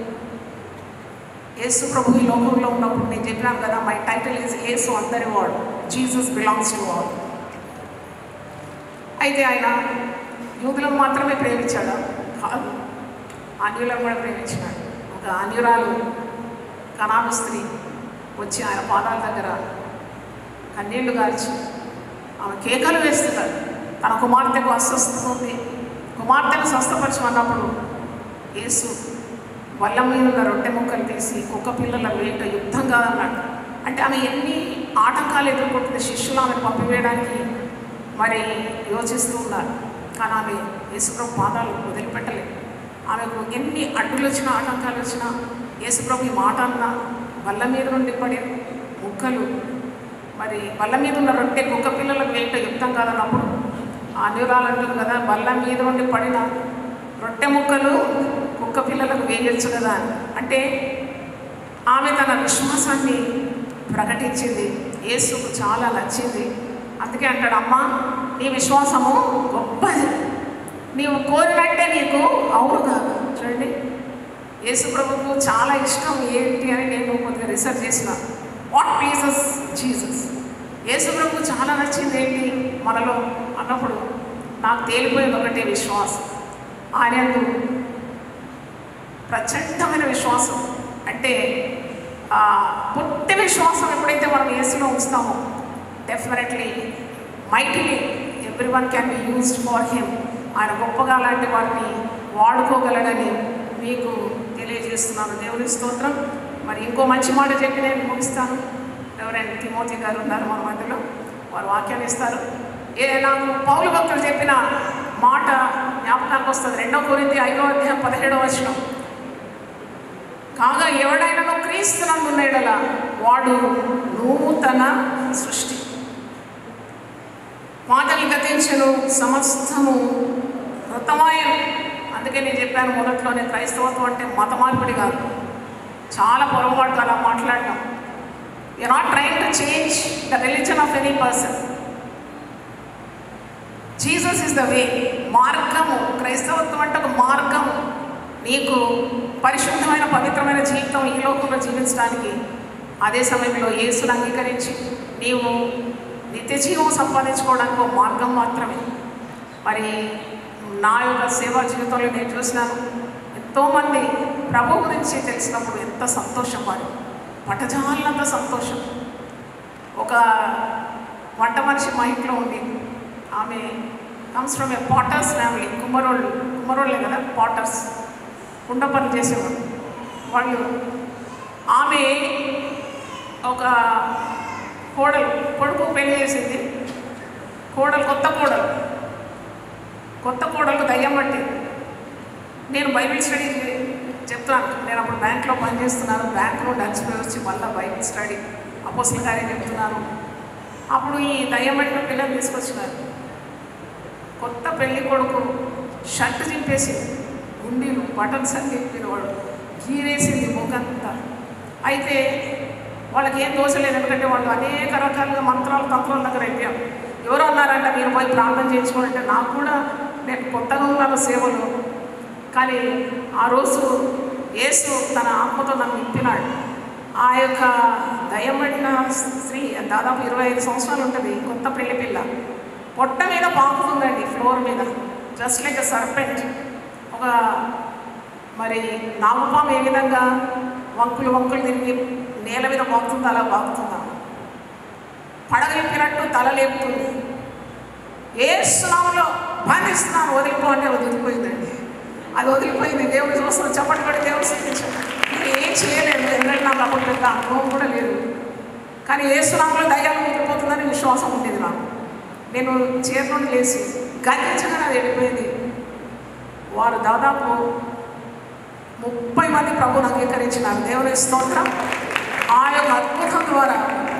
యేసు ప్రభు ఈ లోకంలో ఉన్నప్పుడు నేను చెప్పినాను కదా, మై టైటిల్ ఈజ్ యేసు అందరి వాడు, జీసస్ బిలాంగ్స్ టు ఆల్. అయితే ఆయన యూదులను మాత్రమే ప్రేమించాడు కాదు, అన్యులను కూడా ప్రేమించినాడు. ఒక అన్యురాలు కనాను స్త్రీ వచ్చి ఆయన పాదాల దగ్గర కన్నీళ్లు గార్చి ఆమె కేకలు వేస్తున్నారు. తన కుమార్తెకు అస్వస్థత ఉంది, కుమార్తెను స్వస్థపరచమన్నప్పుడు యేసు వల్ల మీద ఉన్న రొట్టె ముక్కలు తీసి కుక్క పిల్లల వేట యుద్ధం కాదన్నాడు. అంటే ఆమె ఎన్ని ఆటంకాలు ఎదుర్కొంటుంది, శిష్యులు ఆమెను పంపివేయడానికి మరి యోచిస్తూ ఉన్నారు. కానీ ఆమె యేసుప్రభు పాదాలు వదిలిపెట్టలేదు. ఆమెకు ఎన్ని అడ్డులు వచ్చినా ఆటంకాలు వచ్చినా యేసుప్రభు ఈ మాట అన్నా బల్ల మీద నుండి పడే ముక్కలు మరి బల్ల మీద ఉన్న రొట్టె కుక్క పిల్లలకు వేట యుద్ధం కాదన్నప్పుడు ఆ అన్యురాలు అంటుంది కదా, బల్ల మీద నుండి పడిన రొట్టె ముక్కలు కుక్క పిల్లలకు వేయొచ్చు కదా అని. అంటే ఆమె తన విశ్వాసాన్ని ప్రకటించింది, యేసుకు చాలా నచ్చింది. అందుకే అంటాడు, అమ్మా నీ విశ్వాసము గొప్పది, నీవు కోరినట్టే నీకు అవును కాదు. చూడండి, యేసు ప్రభుకు చాలా ఇష్టం ఏంటి అని నేను కొద్దిగా రీసెర్చ్ చేసిన. వాట్ ప్లీజెస్ జీసస్, యేసు ప్రభుకు చాలా నచ్చింది ఏంటి మనలో అన్నప్పుడు నాకు తేలిపోయింది ఒకటే విశ్వాసం. ఆయన ప్రచండమైన విశ్వాసం, అంటే పుట్టి విశ్వాసం ఎప్పుడైతే మనం యేసులో ఉంచుతామో definitely mightily every one can be used for him. ఆయన గొప్పగా లాంటి వాటిని వాడుకోగలడని మీకు తెలియజేస్తున్నాను. దేవుని స్తోత్రం. మరి ఇంకో మంచి మాట చెప్పి నేను ముగిస్తాను. ఎవరైనా తిమోతి గారు ఉన్నారు మన మధ్యలో, వారు వాక్యాన్ని ఇస్తారు. ఏ నాకు పౌలు భక్తులు చెప్పిన మాట జ్ఞాపకానికి వస్తుంది. రెండో కొరింథీ ఐదో అధ్యాయం పదిహేడవ వచనం, కాగా ఎవడైనా క్రీస్తునందు ఎడల వాడు నూతన సృష్టి, పాతవి గతించెను, సమస్తము కృతమాయను. అందుకే నేను చెప్పాను మొదట్లోనే, క్రైస్తవత్వం అంటే మత మార్పిడి కాదు. చాలా పొరపాటు అలా మాట్లాడటం. You're not trying to change the religion of any person. Jesus is the way, మార్గము. క్రైస్తవత్వం అంటే ఒక మార్గము. నీకు పరిశుద్ధమైన పవిత్రమైన జీవితం ఈ లోకంలో జీవించడానికి, అదే సమయంలో యేసును అంగీకరించి నీవు నిత్య జీవం సంపాదించుకోవడానికి ఒక మార్గం మాత్రమే. మరి నా యొక్క సేవా జీవితంలో నేను చూసినాను, ఎంతోమంది ప్రభు గురించి తెలిసినప్పుడు ఎంత సంతోషం, వాడు పటజాలంత సంతోషం. ఒక వంట మనిషి మా ఇంట్లో ఉంది. ఆమె comes from a potter's family. కుమ్మరోళ్ళు కుమ్మరోళ్ళే కదా పాటర్స్, కుండ పని చేసేవాళ్ళు వాళ్ళు. ఆమె ఒక కోడలు కొడుకు పెళ్లి చేసింది. కోడలు కొత్త కోడలు కొత్త కోడలకు దయ్యం పట్టి. నేను బైబిల్ స్టడీ చెప్తాను. నేను అప్పుడు బ్యాంక్లో పనిచేస్తున్నాను. బ్యాంక్లో డచ్చిపోయి వచ్చి మళ్ళీ బైబిల్ స్టడీ అపోస్తల కార్యం చెప్తున్నాను. అప్పుడు ఈ దయ్యం పట్టిన పిల్లలు తీసుకొచ్చినారు. కొత్త పెళ్లి కొడుకు షర్ట్ చింపేసి గుండీలు బటన్స్ అని చెప్పిన వాడు గీరేసింది ముఖంతా. అయితే వాళ్ళకి ఏం దోషలేదు, ఎందుకంటే వాళ్ళు అనేక రకాలుగా మంత్రాలు తంత్రాల దగ్గర అయిపోయారు. ఎవరో అన్నారంటే మీరు పోయి ప్రార్థన చేయించుకోవాలంటే, నాకు కూడా నేను కొత్తగా ఉన్నాను సేవలు. కానీ ఆ రోజు యేసు తన ఆత్మతో నన్ను నింపినాడు. ఆ యొక్క దయ్యబడిన స్త్రీ దాదాపు ఇరవై ఐదు సంవత్సరాలు ఉంటుంది, కొత్త పెళ్లి పిల్ల, పొట్ట మీద పాకుతుందండి, ఫ్లోర్ మీద, జస్ట్ లైక్ ఎ సర్పెంట్. ఒక మరి నాగుపాము ఏ విధంగా వంకులు వంకులు తిరిగి నేల మీద పాకుతుందో అలా పాకుతుందా, పడగలిపినట్టు తల లేపుతుంది. యేసునామములో బంధిస్తున్నాను, వదిలిపో అంటే వదిలిపోయిందండి. అది వదిలిపోయింది. దేవుడు చూస్తున్నాను, చప్పటి పడి దేవుడు స్థుతించాడు. నేను ఏం చేయలేదు, ఎందుకంటే నాకు అప్పుడు పెద్ద అనుభవం కూడా లేదు. కానీ యేసునామములో దయ్యాలు వదిలిపోతుందని విశ్వాసం ఉండేది నాకు. నేను చీర నుండి లేచి గర్జించగానే అది వెళ్ళిపోయింది. వారు దాదాపు ముప్పై మంది ప్రభువును అంగీకరించినారు. దేవుని స్తోత్రం. ఆ యొక్క అద్భుతం ద్వారా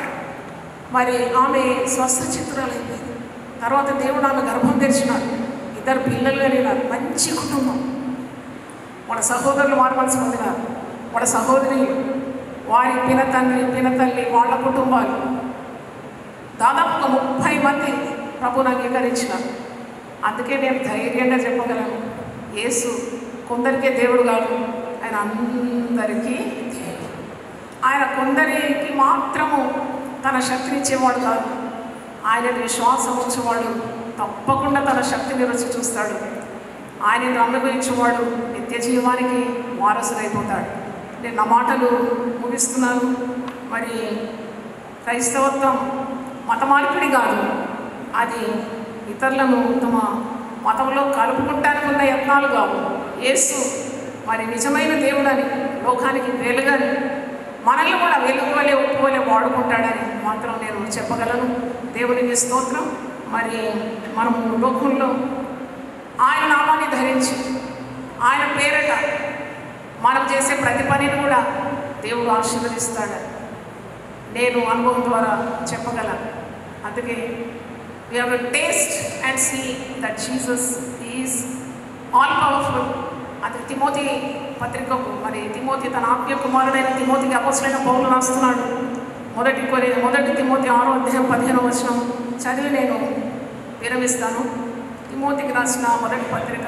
మరి ఆమె స్వస్థ చిత్రాలైపోయింది. తర్వాత దేవుడు ఆమె గర్భం తెరిచినాడు. ఇద్దరు పిల్లలు కలిగినారు. మంచి కుటుంబం. వాళ్ళ సహోదరులు మార్మల్సి పొందినారు. వాళ్ళ సహోదరి, వారి పిన తండ్రి పిన తల్లి, వాళ్ళ కుటుంబాలు దాదాపు ఒక ముప్పై మంది ప్రభువును అంగీకరించినారు. అందుకే నేను ధైర్యంగా చెప్పగలను, యేసు కొందరికే దేవుడు కాదు, ఆయన అందరికీ దేవుడు. ఆయన కొందరికి మాత్రము తన శక్తినిచ్చేవాడు కాదు, ఆయన విశ్వాసం ఉంచేవాడు తప్పకుండా తన శక్తిని రుచి చూస్తాడు. ఆయనను అనుభవించేవాడు నిత్య జీవానికి వారసులైపోతాడు. నేను నా మాటలు ముగిస్తున్నాను. మరి క్రైస్తవత్వం మత మార్పిడి కాదు, అది ఇతరులను తమ మతంలో కలుపుకుంటానికి ఉన్న యత్నాలు కావు. యేసు మరి నిజమైన దేవుడని, లోకానికి వెలుగని, మనల్ని కూడా వెలుగు వలె ఉప్పు వలె వాడుకుంటాడని మాత్రం నేను చెప్పగలను. దేవునికి స్తోత్రం. మరి మనము లోకంలో ఆయన నామాన్ని ధరించి ఆయన పేరట మనం చేసే ప్రతి పనిని కూడా దేవుడు ఆశీర్వదిస్తాడని నేను అనుభవం ద్వారా చెప్పగలను. అందుకే we have to taste and see that Jesus is all powerful. అది తిమోతి పత్రికకు మరి తిమోతి తన ఆత్మీయ కుమారుడైన తిమోతికి అపోస్తలుడైన పౌలు రాస్తున్నాడు. మొదటి కొరి మొదటి తిమోతి ఆరో అధ్యాయం పదిహేను వచనం చదివి నేను విరమిస్తాను. తిమోతికి రాసిన మొదటి పత్రిక.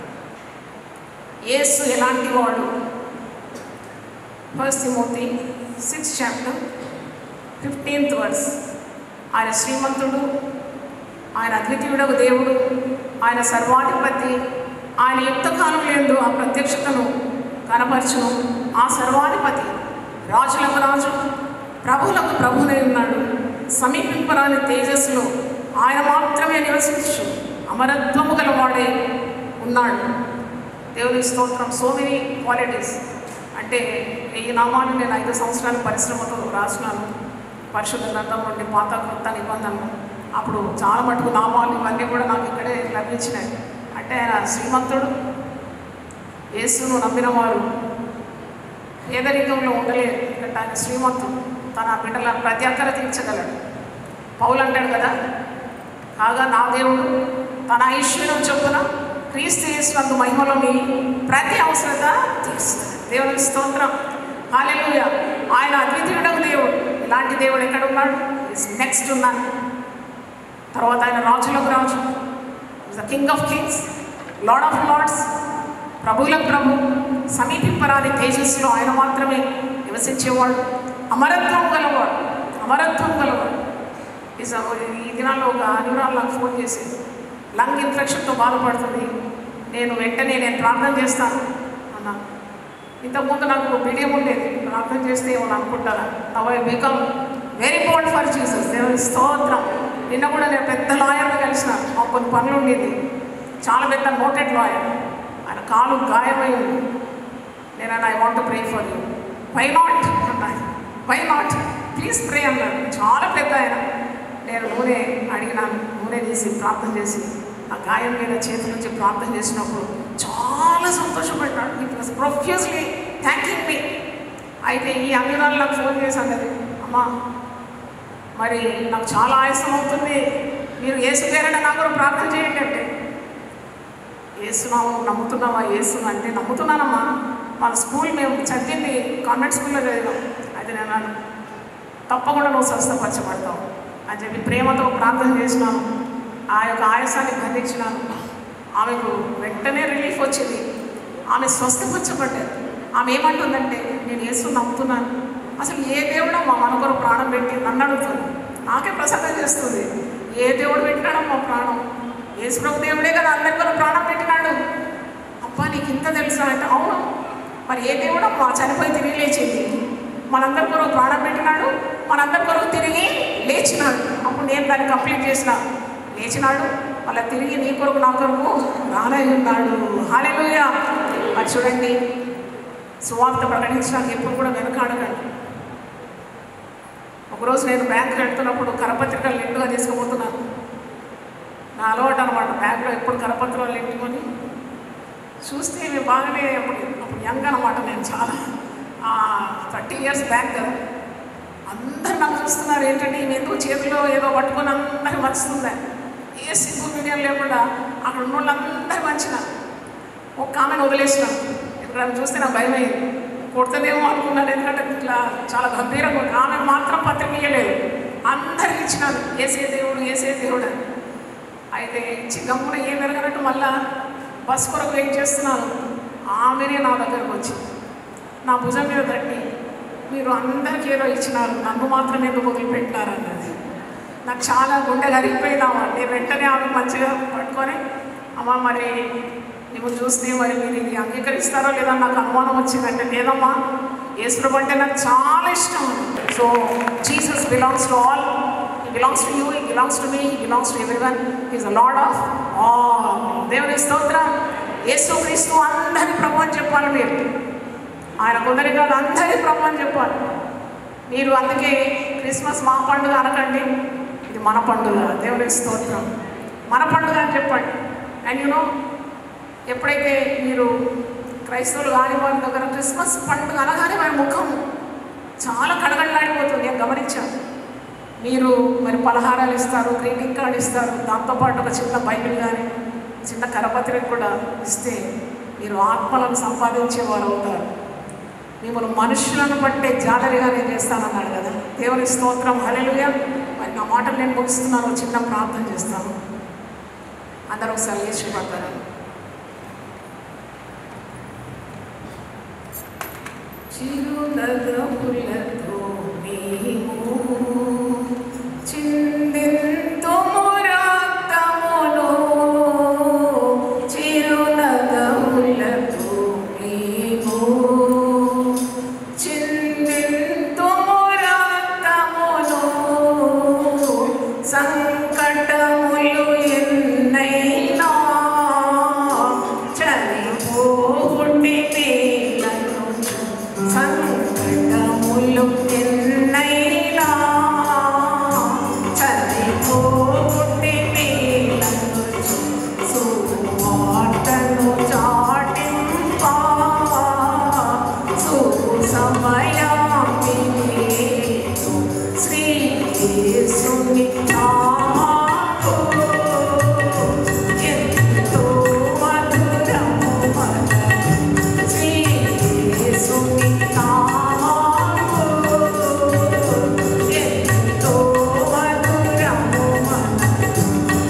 యేసు ఎలాంటి వాడు? First Timothy sixth chapter fifteenth verse. ఆయన శ్రీమంతుడు, ఆయన అద్వితీయుడకు దేవుడు, ఆయన సర్వాధిపతి, ఆయన యుక్తకాలం లేదు ఆ ప్రత్యక్షతను కనపరచును. ఆ సర్వాధిపతి రాజులకు రాజు, ప్రభువులకు ప్రభువునై ఉన్నాడు. సమీపింపరాని తేజస్సులో ఆయన మాత్రమే నివసించు అమరత్వము గలవాడే ఉన్నాడు. దేవుని స్తోత్రం. So many qualities. అంటే ఈ నామాన్ని నేను ఐదు సంవత్సరాల పరిశ్రమతో రాసినాను. పరిశుద్ధ గ్రంథం నుండి పాత కొత్త నిబంధనలు. అప్పుడు చాలా మటుకు నామాలు ఇవన్నీ కూడా నాకు ఇక్కడే లభించినాయి. అంటే ఆయన శ్రీమంతుడు, యేసును నమ్మిన వారు పేదరికంలో ఉండలేరు. ఎందుకంటే ఆయన శ్రీమంతుడు, తన బిడ్డల ప్రతి అక్కర తీర్చగలడు. పౌలు అంటాడు కదా, కాగా నా దేవుడు తన ఐశ్వర్యం చొప్పున క్రీస్తు యేసునందు మహిమలోని ప్రతి అవసరత తీరుస్తాడు. దేవునికి స్తోత్రం. హల్లెలూయా. ఆయన అద్వితీయుడకు దేవుడు. ఇలాంటి దేవుడు ఎక్కడ ఉన్నాడు? నెక్స్ట్ ఉన్నాను. తర్వాత ఆయన రాజులకు రాజు, the king of kings, lord of lords, ప్రభువులకు ప్రభు, సమీపింపరాని తేజస్సులో ఆయన మాత్రమే నివసించేవాడు. అమరత్వం గలవాడు, అమరత్వం గలవాడు. ఈ దినాల్లో ఒక న్యూరాల్ నాకు ఫోన్ చేసి లంగ్ ఇన్ఫెక్షన్తో బాధపడుతుంది, నేను వెంటనే నేను ప్రార్థన చేస్తాను అన్నా. ఇంతకుముందు నాకు బిడియం ఉండేది, ప్రార్థన చేస్తే ఏమని అనుకుంటారా. Now I become very bold for Jesus. దేవుని స్తోత్రం. నిన్న కూడా నేను పెద్ద లాయర్ని కలిసిన, మాకు కొన్ని పనులు ఉండేది. చాలా పెద్ద నోటెడ్ లాయర్. ఆయన కాలు గాయమై ఉంది. నేను I want to pray for you. Why not అన్నాను. వై నాట్ ప్లీజ్ ప్రే అన్నాడు. చాలా పెద్ద ఆయన. నేను నూనె అడిగినాను, నూనె తీసి ప్రార్థన చేసి ఆ గాయం మీద చేతి నుంచి ప్రార్థన చేసినప్పుడు చాలా సంతోషపడ్డాడు. It was profusely thanking me. అయితే ఈ అమ్మిరాలు నాకు ఫోన్ చేసి అన్నది, అమ్మా మరి నాకు చాలా ఆయాసం అవుతుంది, మీరు యేసు పేరట నాకు కూడా ప్రార్థన చేయండి అంటే. యేసునావు నమ్ముతున్నావా? యేసు అంటే నమ్ముతున్నానమ్మా. మన స్కూల్ మేము చదివింది కాన్వెంట్ స్కూల్లో చదివాం. అయితే నేను తప్పకుండా నువ్వు స్వస్థపరచబడతావు అని చెప్పి ప్రేమతో ప్రార్థన చేసినాను. ఆ యొక్క ఆయాసాన్ని బంధించినాను. ఆమెకు వెంటనే రిలీఫ్ వచ్చింది. ఆమె స్వస్థపరచబడ్డారు. ఆమె ఏమంటుందంటే, నేను యేసు నమ్ముతున్నాను. అసలు ఏ దేవుడమ్మా మన కొరకు ప్రాణం పెట్టి నన్ను అడుగుతుంది. నాకే ప్రసన్నం చేస్తుంది. ఏ దేవుడు పెట్టినాడమ్మా ప్రాణం? యేసు ప్రభు దేవుడే కదా అందరి కొరకు ప్రాణం పెట్టినాడు. అబ్బా నీకు ఇంత తెలుసా అంటే, అవును. మరి ఏ దేవుడమ్మా చనిపోయి తిరిగి లేచింది? మనందరి కొరకు ప్రాణం పెట్టినాడు, మనందరి కొరకు తిరిగి లేచినాడు. అప్పుడు నేను దాన్ని కంప్లీట్ చేసిన. లేచినాడు, మళ్ళీ తిరిగి నీ కొరకు నా కొరకు రానై ఉన్నాడు. హల్లెలూయా. మరి చూడండి, సువార్త ప్రకటించడానికి ఎప్పుడు కూడా వెనకాడకండి. ఒకరోజు నేను బ్యాంక్ వెళ్తున్నప్పుడు కరపత్రికలు నిండుగా తీసుకుపోతున్నాను. నా అలవాటు అనమాట, బ్యాంక్లో ఎప్పుడు కరపత్రాలు నిండుకొని చూస్తే ఇవి బాగానే. అప్పుడు అప్పుడు యంగ్ అనమాట నేను, చాలా థర్టీ ఇయర్స్ బ్యాక్ కదా. అందరు నాకు చూస్తున్నారు, ఏంటంటే ఈమె ఎందుకు చేతిలో ఏదో పట్టుకొని అందరూ మంచుతుందా. ఏ సిగ్గు మీడియం లేకుండా అక్కడ ఉన్న వాళ్ళందరూ మంచిన. ఒక ఆమెను వదిలేసినాను. ఇక్కడ చూస్తే నాకు భయం అయ్యింది, కొడుతుందేమో అనుకున్నాను. ఎందుకంటే ఇట్లా చాలా గంభీరంగా ఉంది. ఆమె మాత్రం పత్రిక ఇవ్వలేదు, అందరికి ఇచ్చినాను. ఏసే దేవుడు, ఏసే దేవుడు అని. అయితే ఇచ్చి గమ్మున ఏం వెరగనట్టు మళ్ళా బస్ కొరకు వెయిట్ చేస్తున్నాను. ఆమెనే నా దగ్గరకు వచ్చి నా భుజం మీద తట్టి, మీరు అందరికీ ఏదో ఇచ్చినారు, నన్ను మాత్రం ఎందుకు వదిలిపెట్టినారు అన్నది. నాకు చాలా గుండె కరిగిపోయినామా. నేను వెంటనే ఆమె మంచిగా పట్టుకొని, అమ్మ మరి నువ్వు చూస్తే మరి మీరు ఇది అంగీకరిస్తారో లేదా నాకు అనుమానం వచ్చిందంటే, లేదమ్మా యేసు అంటే నాకు చాలా ఇష్టం. So Jesus belongs to all, he belongs to you, he belongs to me, he belongs to everyone, he is the lord of all. దేవుని స్తోత్రం. యేసు క్రీస్తు అందరి ప్రభు అని చెప్పాలి మీరు. ఆయన కొందరి కాదు, అందరి ప్రభు అని చెప్పాలి మీరు. అందుకే క్రిస్మస్ మా పండుగ అనకండి, ఇది మన పండుగ. దేవుని స్తోత్రం. మన పండుగ అని చెప్పండి. అండ్ యూనో ఎప్పుడైతే మీరు క్రైస్తవులు కాని వారి దగ్గర క్రిస్మస్ పండుగ అనగానే వారి ముఖం చాలా కడగడలాడిపోతుంది. నేను గమనించాను. మీరు మరి పలహారాలు ఇస్తారు, గ్రీటింగ్ కార్డు ఇస్తారు, దాంతోపాటు ఒక చిన్న బైబిల్ కానీ చిన్న కరపత్రిక కూడా ఇస్తే మీరు ఆత్మలను సంపాదించేవారు అవుతారు. మిమ్మల్ని మనుషులను బట్టే జాలరిగా నేను చేస్తానన్నాడు కదా. దేవుని స్తోత్రం. హల్లెలూయా. మరి నా మాటలు నేను ముగిస్తున్నాను, చిన్న ప్రార్థన చేస్తాను. అందరూ ఒకసారి లేచి పడతారు. చిరునగములతో మేము చిందింతుము రక్తమును, చిరునగములతో మేము చిందింతుము రక్తమును, సంకటములు ఎన్నైనా చనిపోటి మేలను, సంకటములు ఎన్నైనా చనిపోటి మేలను, సువార్తను చాటింప సుసమయామిది శ్రీ యేసుని నామము ఎంతో మధురము మనకు. శ్రీ యేసుని నామము ఎంతో మధురము మనకు.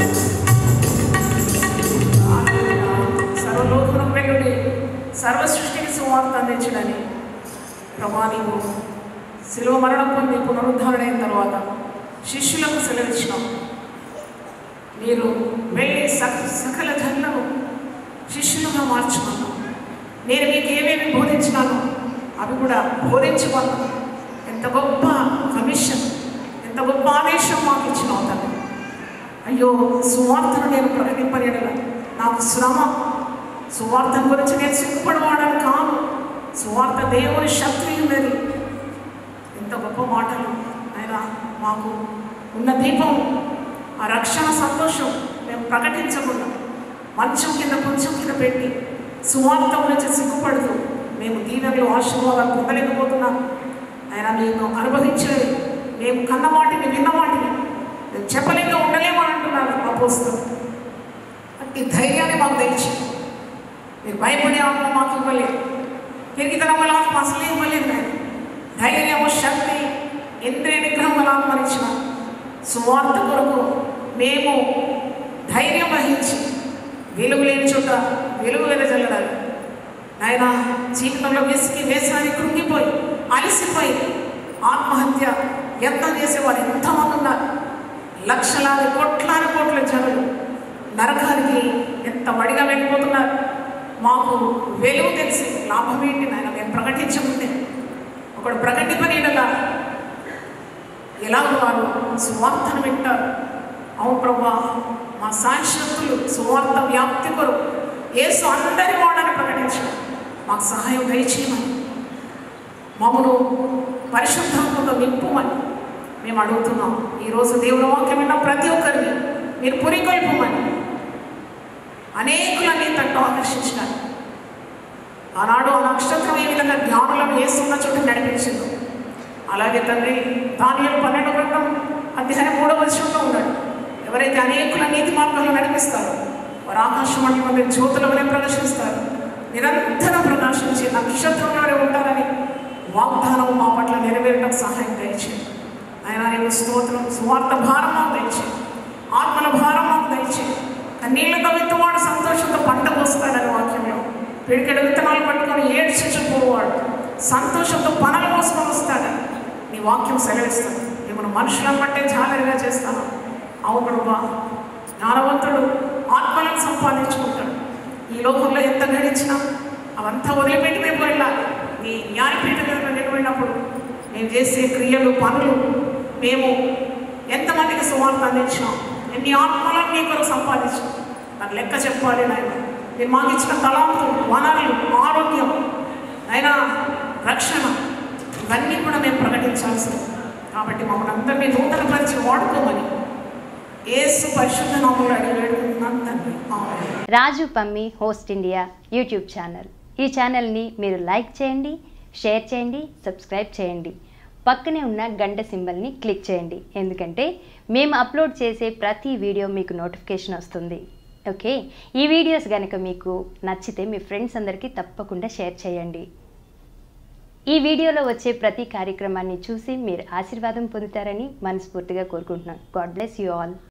సర్వలోకమునకు వెళ్ళుడి, సర్వ సృష్టికి సువార్త అందించడని ప్రభా నీవు శిలువ మరణం పొంది పునరుద్ధరణ అయిన తర్వాత శిష్యులకు సెలవిచ్చినాం. మీరు వెళ్ళి సక సకల జనులను శిష్యులుగా మార్చుకున్నాను. నేను మీకు ఏమేమి బోధించినాను అవి కూడా బోధించమన్నాను. ఎంత గొప్ప కమిషన్, ఎంత గొప్ప ఆదేశం మాకు ఇచ్చినావు తను. అయ్యో సువార్తను నేను ప్రకటింపలేడు, నాకు శ్రమ. సువార్త గురించి నేను సిగ్గుపడవాడని కాదు. సువార్త దేవుని శక్తి ఉన్నది. ఎంత గొప్ప మాటలు ఆయన మాకు ఉన్న దీపం, ఆ రక్షణ సంతోషం మేము ప్రకటించకుండా మంచం కింద కొంచెం కింద పెట్టి సువార్త గురించి సిగ్గుపడుతూ మేము దీవెనలు ఆశీర్వాదాలు పొందలేకపోతున్నాం. ఆయన మేము అనుభవించేది, మేము కన్న వాటిని విన్న వాటిని మేము చెప్పలేక ఉండలేమని అంటున్నారు అపోస్తలులు. అట్టి ధైర్యాన్ని మాకు తెచ్చి మీరు భయపడే ఆత్మ మాకు ఇవ్వలేదు, తిరిగితనం వల్ల ఆత్మ అసలు ఇవ్వలేదు. నేను ధైర్యము, శక్తి, ఇంద్రియ నిగ్రహం వల్ల ఆత్మనిచ్చిన సువార్త కొరకు మేము ధైర్యం వహించి వెలుగు లేని చోట వెలుగు వెదజల్లడాలి. ఆయన జీవితంలో విసిగి వేసాన్ని కృంగిపోయి అలసిపోయి ఆత్మహత్య యత్నం చేసేవారు ఎంతమంది ఉన్నారు. లక్షలాది కోట్లాది కోట్ల జనులు నరకానికి ఎంత వడిగా వెళ్ళిపోతున్నారు. మాకు వెలుగు తెలిసి లాభం ఏంటి నాయన? మేము ప్రకటించకుంటే ఒకడు ప్రకటింపనీడలా ఎలాగో వారు సువార్తను వింటారు. అవును ప్రభా, మా సాక్షులు సువార్త వ్యాప్తి కొరకు యేసు అందరి వాడని ప్రకటించడం మాకు సహాయం దయచేయమని, మమ్మను పరిశుద్ధాత్మతో నింపుమని మేము అడుగుతున్నాం. ఈరోజు దేవుని వాక్యం విన్న ప్రతి ఒక్కరిని మీరు పురికొల్పమని, అనేకులని తట్టు ఆకర్షించినారు. ఆనాడు ఆ నక్షత్రం ఏ విధంగా జ్ఞానులను వేస్తున్న చోట నడిపించింది, అలాగే తండ్రి దానియేలు పన్నెండు గ్రంథం అధ్యాయం మూడవ వచనంలో ఉన్నాడు. ఎవరైతే అనేకుల నీతి మార్గంలో నడిపిస్తారో వారు ఆకాశమండలి మధ్య జ్యోతుల వలె ప్రదర్శిస్తారు, నిరంతరం ప్రకాశించి నక్షత్రంలోనే ఉంటారని వాగ్దానం మా పట్ల నెరవేరడం సహాయం దయచేయండి. ఆయన నేను స్తోత్రం. సువార్త భారం మాకు దయచేయండి, ఆత్మల భారం మాకు దయచేయండి. కన్నీళ్లతో విత్తవాడు సంతోషంతో పంట పోస్తాడని వాక్యంలో, పిడికెడు విత్తనాలు పట్టుకొని ఏడ్చిపోవాడు సంతోషంతో పనులు మోసుకొని వస్తాడని నీ వాక్యం సెలవిస్తాడు. మిమ్మల్ని మనుషులను బట్టే జాగ్రత్తగా చేస్తాను. అవును ప్రభా, జ్ఞానవంతుడు ఆత్మలను సంపాదించుకుంటాడు. ఈ లోకంలో ఎంత గడించినా అవంతా వదిలిపెట్టి మేము వెళ్ళాలి. మీ న్యాయపీఠ మీద నిలబడినప్పుడు మేము చేసే క్రియలు పనులు, మేము ఎంతమందికి సువార్త అందించినాం, ఎన్ని ఆత్మలను మీ కొరకు సంపాదించాం, నాకు లెక్క చెప్పాలి నాయన. మీరు మాకు ఇచ్చిన తలాంతులు, వనరులు, ఆరోగ్యం, అయినా రక్షణ, ఇవన్నీ కూడా మేము ప్రకటించాల్సి. కాబట్టి మమ్మల్ని అందరినీ నూతన పరిచి వాడుకోమని యేసు పరిశుద్ధ నామములో అడిగి వేడుకుంటున్నాను తండ్రి. Amen. Raju Pammi host India YouTube channel. ఈ ఛానల్ని మీరు లైక్ చేయండి, షేర్ చేయండి, సబ్స్క్రైబ్ చేయండి. పక్కనే ఉన్న గంట సింబల్ని క్లిక్ చేయండి, ఎందుకంటే మేము అప్లోడ్ చేసే ప్రతి వీడియో మీకు నోటిఫికేషన్ వస్తుంది. ఓకే, ఈ వీడియోస్ కనుక మీకు నచ్చితే మీ ఫ్రెండ్స్ అందరికీ తప్పకుండా షేర్ చేయండి. ఈ వీడియోలో వచ్చే ప్రతి కార్యక్రమాన్ని చూసి మీరు ఆశీర్వాదం పొందుతారని మనస్ఫూర్తిగా కోరుకుంటున్నాను. God bless you all.